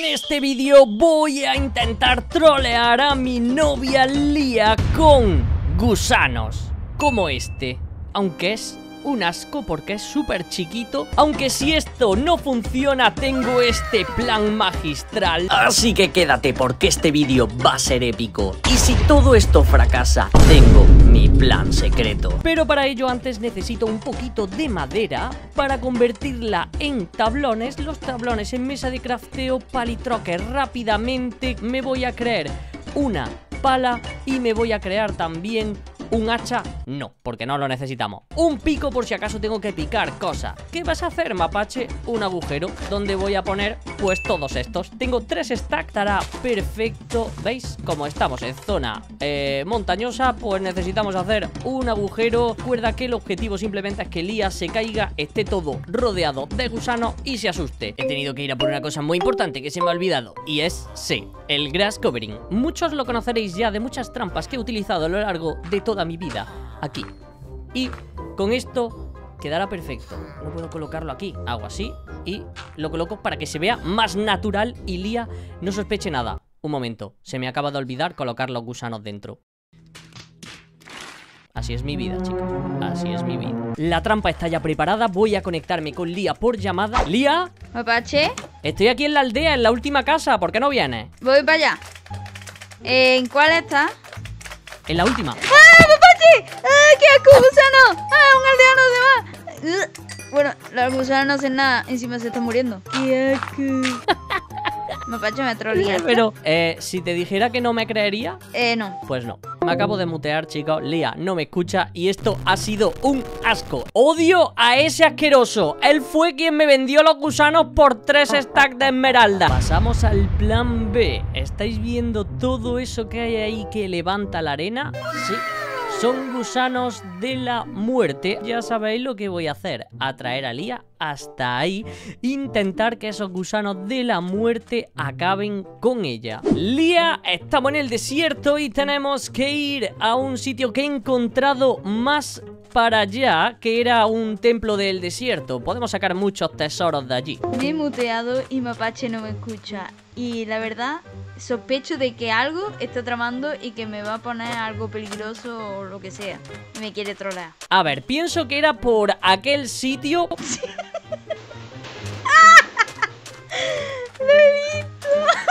este vídeo voy a intentar trolear a mi novia Lía con gusanos como este, aunque es un asco porque es súper chiquito. Aunque si esto no funciona, tengo este plan magistral. Así que quédate porque este vídeo va a ser épico. Y si todo esto fracasa, tengo mi plan secreto. Pero para ello antes necesito un poquito de madera para convertirla en tablones. Los tablones en mesa de crafteo, palitroque. Rápidamente me voy a crear una pala y me voy a crear también un hacha, no, porque no lo necesitamos. Un pico por si acaso tengo que picar cosas. ¿Qué vas a hacer, mapache? Un agujero donde voy a poner pues todos estos. Tengo 3 stacks, estará perfecto. ¿Veis? Como estamos en zona montañosa, pues necesitamos hacer un agujero. Recuerda que el objetivo simplemente es que Lía se caiga, esté todo rodeado de gusanos y se asuste. He tenido que ir a por una cosa muy importante que se me ha olvidado, y es, sí, el grass covering. Muchos lo conoceréis ya de muchas trampas que he utilizado a lo largo de toda mi vida aquí. Y con esto quedará perfecto. No puedo colocarlo aquí, hago así y lo coloco para que se vea más natural y Lía no sospeche nada. Un momento, se me acaba de olvidar colocar los gusanos dentro. Así es mi vida, chicos, así es mi vida. La trampa está ya preparada, voy a conectarme con Lía por llamada. Lía, Mapache, estoy aquí en la aldea, en la última casa, ¿por qué no vienes? voy para allá. ¿En cuál está? En la última. ¡Ah, Mapache! ¡Ah, qué asco, gusano! ¡Ah, un aldeano se va! Bueno, los gusanos no hacen nada, encima se están muriendo. ¡Qué asco! Mapache, me troleaste. Pero, si te dijera que no me creería, no. pues no. Me acabo de mutear, chicos. Lía no me escucha y esto ha sido un asco. Odio a ese asqueroso. Él fue quien me vendió los gusanos por 3 stacks de esmeralda. Pasamos al plan B. ¿Estáis viendo todo eso que hay ahí que levanta la arena? Sí. Son gusanos de la muerte. Ya sabéis lo que voy a hacer. Atraer a Lía hasta ahí. Intentar que esos gusanos de la muerte acaben con ella. Lía, estamos en el desierto y tenemos que ir a un sitio que he encontrado más para allá, que era un templo del desierto. Podemos sacar muchos tesoros de allí. Me he muteado y Mapache no me escucha. Y la verdad, sospecho de que algo está tramando y que me va a poner algo peligroso o lo que sea. Y me quiere trolear. A ver, pienso que era por aquel sitio. ¡Lo he visto!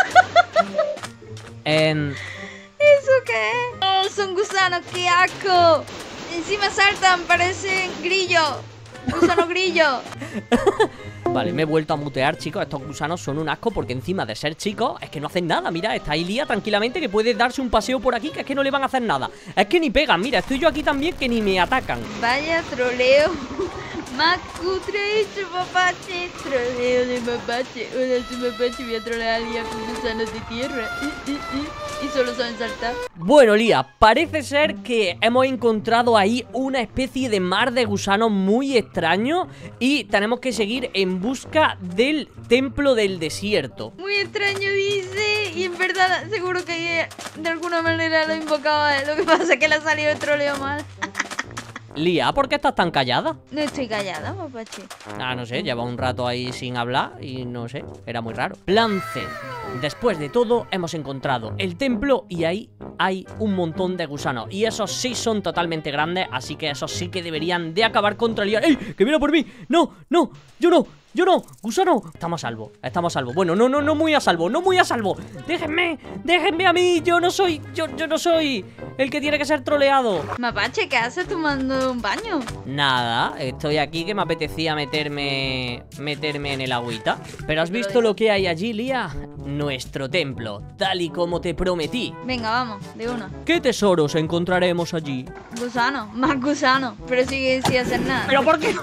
¿Eso qué es? ¡Oh, son gusanos! ¡Qué asco! Encima saltan, parecen grillos. Gusano grillo. Vale, me he vuelto a mutear, chicos. Estos gusanos son un asco porque encima de ser chicos es que no hacen nada. Mira, está ahí Lía tranquilamente que puede darse un paseo por aquí, que es que no le van a hacer nada. Es que ni pegan, mira, estoy yo aquí también que ni me atacan. Vaya troleo más cutre hecho, Mapache. Troleo de Mapache. Hola, soy Mapache, voy a trolear a Lía con gusanos de tierra. Y solo saben saltar. Bueno, Lía, parece ser que hemos encontrado ahí una especie de mar de gusanos muy extraño y tenemos que seguir en busca del templo del desierto. Muy extraño, dice. Y en verdad, seguro que de alguna manera lo invocaba. Lo que pasa es que le ha salido el troleo mal. Lía, ¿por qué estás tan callada? No estoy callada, Mapache. Ah, no sé, lleva un rato ahí sin hablar y no sé, era muy raro. Plan C. Después de todo, hemos encontrado el templo y ahí hay un montón de gusanos. Y esos sí son totalmente grandes, así que esos sí que deberían de acabar contra Lía. ¡Ey! ¡Que viene por mí! ¡No! ¡No! ¡Yo no! ¡Yo no! ¡Gusano! Estamos a salvo, estamos a salvo. Bueno, no muy a salvo, no muy a salvo. ¡Déjenme! ¡Déjenme a mí! Yo no soy el que tiene que ser troleado. Mapache, ¿qué haces tomando un baño? Nada, estoy aquí que me apetecía meterme en el agüita. Pero ¿has visto lo que hay allí, Lía? Nuestro templo, tal y como te prometí. Venga, vamos, de uno. ¿Qué tesoros encontraremos allí? Gusano, más gusano. Pero sigue sin hacer nada. ¿Pero por qué?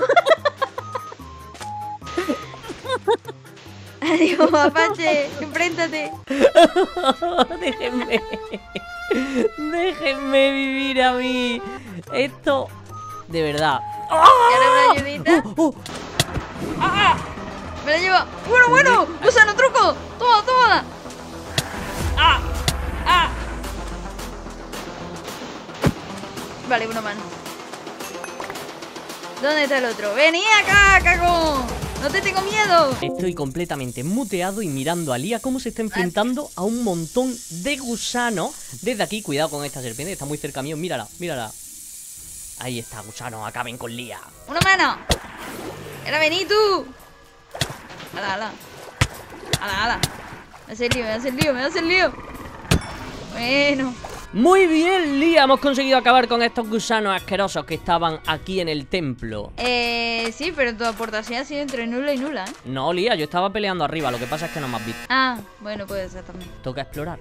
Adiós, Mapache, enfréntate. Déjenme vivir a mí. Esto, de verdad. ¿Quieres una ayudita? Me la llevo. Bueno, gusano truco. Toma. Vale, uno más. ¿Dónde está el otro? ¡Vení acá, cagón! ¡No te tengo miedo! Estoy completamente muteado y mirando a Lía cómo se está enfrentando a un montón de gusanos. Desde aquí, cuidado con esta serpiente, está muy cerca mío. Mírala, mírala. Ahí está, gusanos, acaben con Lía. ¡Una mano! ¡Era vení tú! ¡Hala, hala! ¡Hala, hala! Me hace el lío, me hace el lío, me hace el lío. Bueno. Muy bien, Lía, hemos conseguido acabar con estos gusanos asquerosos que estaban aquí en el templo. Sí, pero tu aportación ha sido entre nula y nula, ¿eh? No, Lía, yo estaba peleando arriba, lo que pasa es que no me has visto. Ah, bueno, puede ser también. Toca explorar.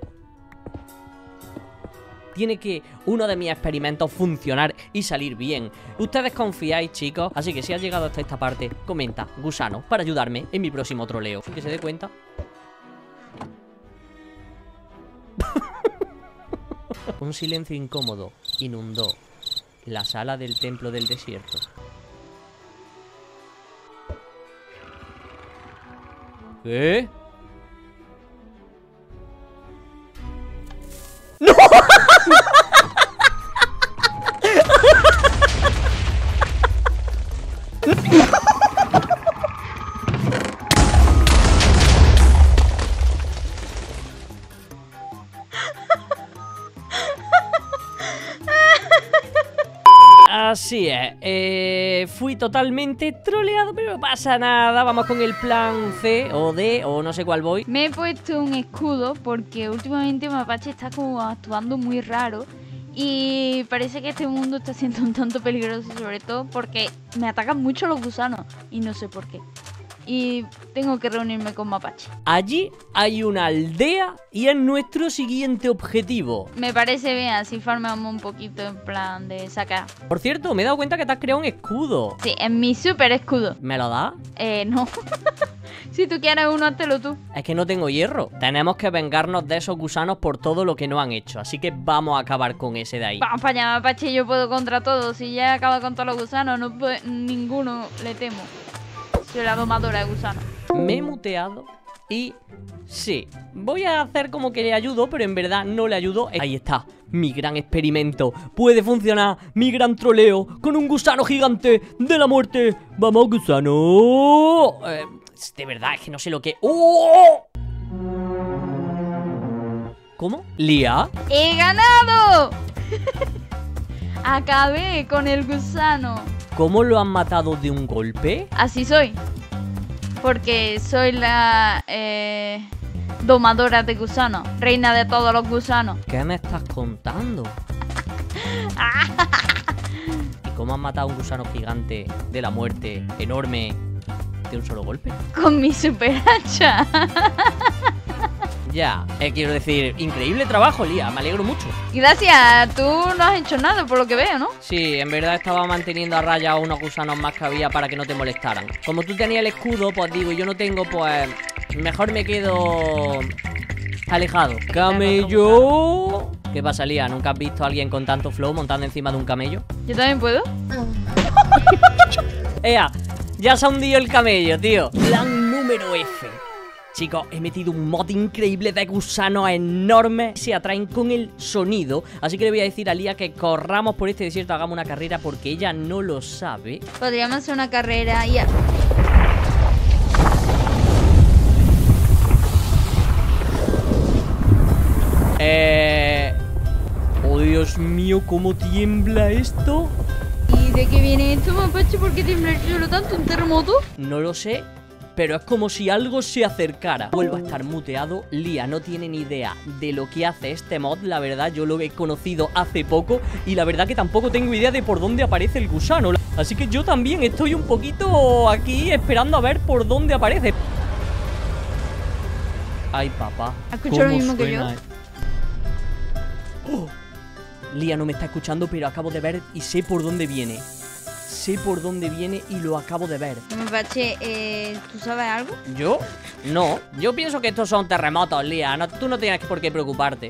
Tiene que uno de mis experimentos funcionar y salir bien. Ustedes confiáis, chicos, así que si has llegado hasta esta parte, comenta, gusano, para ayudarme en mi próximo troleo. Que se dé cuenta. Un silencio incómodo inundó la sala del templo del desierto. ¿Qué? ¡No! Así es, fui totalmente troleado, pero no pasa nada. Vamos con el plan C o D o no sé cuál voy. Me he puesto un escudo porque últimamente Mapache está como actuando muy raro. Y parece que este mundo está siendo un tanto peligroso, sobre todo porque me atacan mucho los gusanos y no sé por qué. Y tengo que reunirme con Mapache. Allí hay una aldea y es nuestro siguiente objetivo. Me parece bien, así farmamos un poquito en plan de sacar. Por cierto, me he dado cuenta que te has creado un escudo. Sí, es mi super escudo. ¿Me lo das? No. Si tú quieres uno, háztelo tú. Es que no tengo hierro. Tenemos que vengarnos de esos gusanos por todo lo que nos han hecho. Así que vamos a acabar con ese de ahí. Vamos para allá, Mapache, yo puedo contra todos. Si ya he acabado con todos los gusanos, no puedo, ninguno le temo. Soy la domadora de gusanos. Me he muteado y sí, voy a hacer como que le ayudo, pero en verdad no le ayudo. Ahí está, mi gran experimento. Puede funcionar, mi gran troleo con un gusano gigante de la muerte. ¡Vamos, gusano! De verdad, es que no sé lo que... ¡Oh! ¿Cómo? ¿Lía? ¡He ganado! Acabé con el gusano. ¿Cómo lo han matado de un golpe? Así soy. Porque soy la domadora de gusanos. Reina de todos los gusanos. ¿Qué me estás contando? ¿Y cómo han matado a un gusano gigante de la muerte enorme de un solo golpe? Con mi super hacha. Ya, quiero decir, increíble trabajo, Lía, me alegro mucho. Gracias, tú no has hecho nada por lo que veo, ¿no? Sí, en verdad estaba manteniendo a raya a unos gusanos más que había para que no te molestaran. Como tú tenías el escudo, pues digo, yo no tengo, pues mejor me quedo alejado. ¡Camello! ¿Qué pasa, Lía? ¿Nunca has visto a alguien con tanto flow montando encima de un camello? ¿Yo también puedo? ¡Ea! Ya se ha hundido el camello, tío. Plan número F. Chicos, he metido un mod increíble de gusanos enormes. Se atraen con el sonido. Así que le voy a decir a Lía que corramos por este desierto, hagamos una carrera porque ella no lo sabe. Podríamos hacer una carrera y... Oh, Dios mío, cómo tiembla esto. ¿Y de qué viene esto, Mapache? ¿Por qué tiembla el suelo tanto? ¿Un terremoto? No lo sé, pero es como si algo se acercara. Vuelvo a estar muteado. Lía no tiene ni idea de lo que hace este mod. La verdad, yo lo he conocido hace poco y la verdad que tampoco tengo idea de por dónde aparece el gusano. Así que yo también estoy un poquito aquí esperando a ver por dónde aparece. Ay, papá. ¿Has escuchado lo mismo que yo? ¡Oh! Lía no me está escuchando, pero acabo de ver y sé por dónde viene. Sé por dónde viene y lo acabo de ver. Mapache, ¿tú sabes algo? ¿Yo? No, yo pienso que estos son terremotos, Lía. No, tú no tienes por qué preocuparte.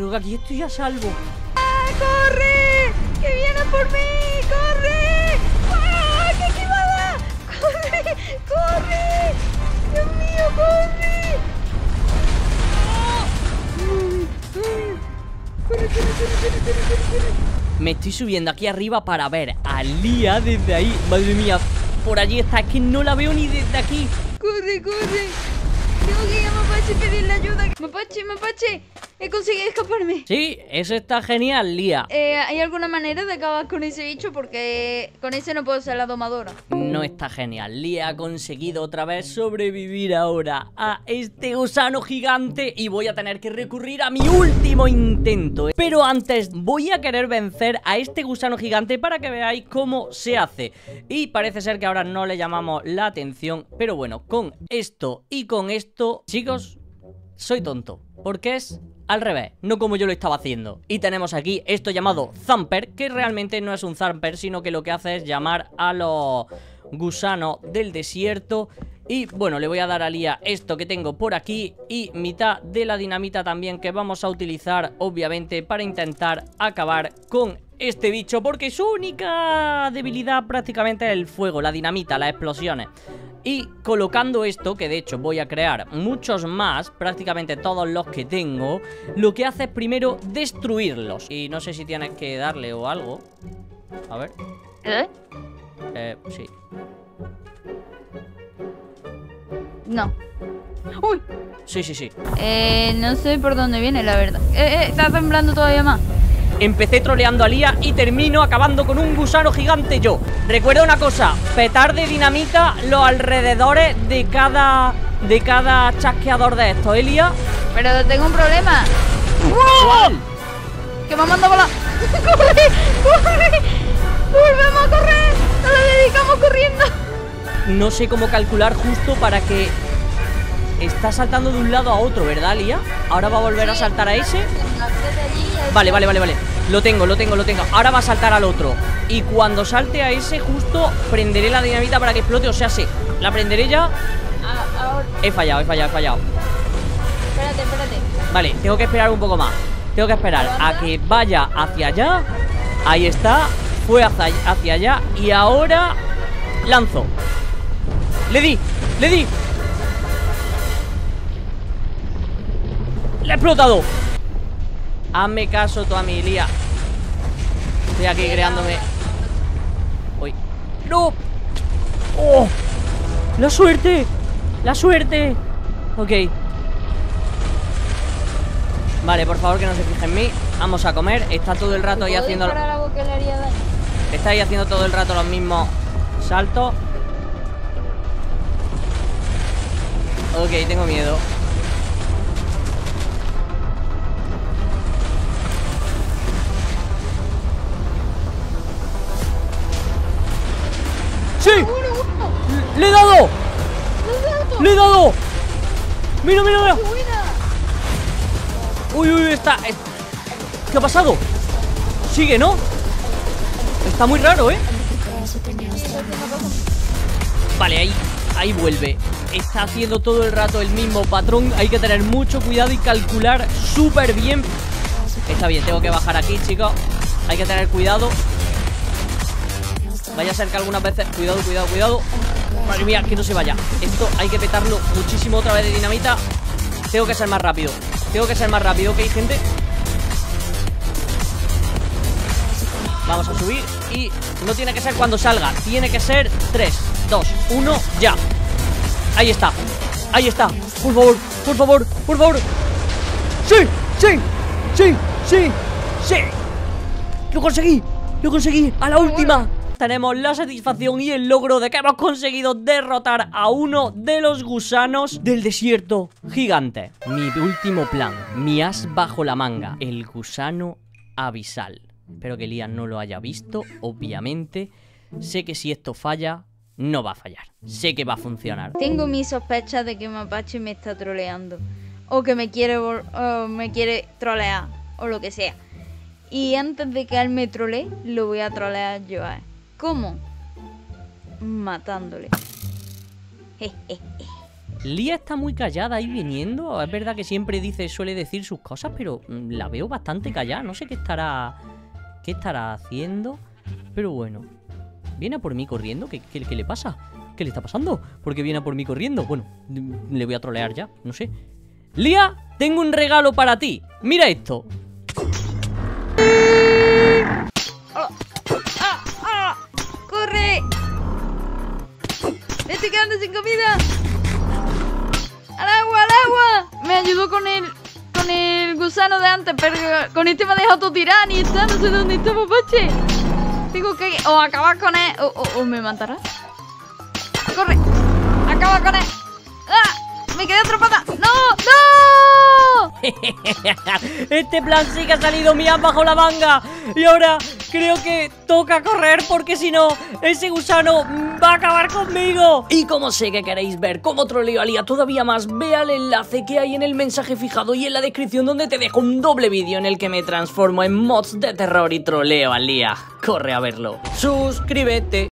Creo que aquí estoy a salvo. ¡Ah, corre! ¡Que viene por mí! ¡Corre! ¡Ah, qué esquivada! ¡Corre! ¡Corre! ¡Dios mío, corre! ¡Corre, corre, corre! Me estoy subiendo aquí arriba para ver a Lía desde ahí. Madre mía, por allí está, es que no la veo ni desde aquí. ¡Corre, corre! Tengo que ir a Mapache y pedirle ayuda. Mapache, Mapache, he conseguido escaparme. Sí, eso está genial, Lía. ¿Hay alguna manera de acabar con ese bicho? Porque con ese no puedo ser la domadora. No está genial. Lía ha conseguido otra vez sobrevivir ahora a este gusano gigante y voy a tener que recurrir a mi último intento. Pero antes voy a querer vencer a este gusano gigante para que veáis cómo se hace. Y parece ser que ahora no le llamamos la atención, pero bueno, con esto y con esto, chicos, soy tonto, porque es al revés, no como yo lo estaba haciendo. Y tenemos aquí esto llamado Thumper, que realmente no es un Thumper, sino que lo que hace es llamar a los gusanos del desierto. Y bueno, le voy a dar a Lía esto que tengo por aquí y mitad de la dinamita también, que vamos a utilizar obviamente para intentar acabar con este bicho, porque su única debilidad prácticamente es el fuego, la dinamita, las explosiones. Y colocando esto, que de hecho voy a crear muchos más, prácticamente todos los que tengo, lo que hace es primero destruirlos. Y no sé si tienes que darle o algo. A ver. Sí. No. ¡Uy! Sí. No sé por dónde viene, la verdad. Está temblando todavía más. Empecé troleando a Lía y termino acabando con un gusano gigante yo. Recuerda una cosa, petar de dinamita los alrededores de cada chasqueador de estos, ¿eh, Lía? Pero tengo un problema. ¿Cuál? Que me ha mandado volar. ¡Corre! ¡Corre! ¡Volvemos a correr! ¡Nos lo dedicamos corriendo! No sé cómo calcular justo para que... Está saltando de un lado a otro, ¿verdad, Lía? Ahora va a volver a saltar a ese. Vale. Lo tengo. Ahora va a saltar al otro. Y cuando salte a ese, justo prenderé la dinamita para que explote. O sea, sí, la prenderé ya. Ahora. He fallado. Espérate. Vale, tengo que esperar un poco más. Tengo que esperar a que vaya hacia allá. Ahí está. Fue hacia allá. Y ahora lanzo. Le di. ¡Le he explotado! Hazme caso tú a mí, Lía. Estoy aquí creándome. Uy. ¡No! ¡Oh! ¡La suerte! ¡La suerte! Ok. Vale, por favor que no se fije en mí. Vamos a comer. Está todo el rato ahí haciendo... Está ahí haciendo todo el rato los mismos saltos. Ok, tengo miedo. ¡Sí! ¡Le he dado! ¡Le he dado! ¡Mira! Uy, está... ¿Qué ha pasado? Sigue, ¿no? Está muy raro, ¿eh? Vale, ahí vuelve. Está haciendo todo el rato el mismo patrón. Hay que tener mucho cuidado y calcular súper bien. Está bien, tengo que bajar aquí, chicos. Hay que tener cuidado. Vaya a ser que algunas veces... Cuidado. Madre mía, que no se vaya. Esto hay que petarlo muchísimo otra vez de dinamita. Tengo que ser más rápido, ¿ok, gente? Vamos a subir. Y no tiene que ser cuando salga. Tiene que ser 3, 2, 1, ya. Ahí está. Por favor. ¡Sí! ¡Lo conseguí! ¡A la última! Tenemos la satisfacción y el logro de que hemos conseguido derrotar a uno de los gusanos del desierto gigante. Mi último plan, mi as bajo la manga, el gusano abisal. Espero que Lía no lo haya visto, obviamente. Sé que si esto falla, no va a fallar. Sé que va a funcionar. Tengo mis sospechas de que Mapache me está troleando. O que me quiere trolear. O lo que sea. Y antes de que él me trolee, lo voy a trolear yo a él. ¿Cómo? Matándole. Lía está muy callada ahí viniendo. Es verdad que siempre suele decir sus cosas, pero la veo bastante callada. No sé qué estará haciendo. Pero bueno, ¿viene a por mí corriendo? ¿Qué le pasa? ¿Qué le está pasando? ¿Por qué viene a por mí corriendo? Bueno, le voy a trolear ya, no sé. Lía, tengo un regalo para ti. Mira esto. ¡Corre! ¡Me estoy quedando sin comida! ¡Al agua, al agua! Me ayudó con el gusano de antes, pero con este me ha dejado todo tirado y está, no sé dónde está, mapache. Tengo que o acabar con él o me matará. ¡Corre! ¡Acaba con él! ¡Ah! ¡Me quedé atrapada! ¡No! ¡No! Este plan sí que ha salido mías bajo la manga. Y ahora creo que toca correr, porque si no, ese gusano va a acabar conmigo. Y como sé que queréis ver cómo troleo a Lía todavía más, ve al enlace que hay en el mensaje fijado y en la descripción, donde te dejo un doble vídeo en el que me transformo en mods de terror y troleo a Lía. Corre a verlo. Suscríbete.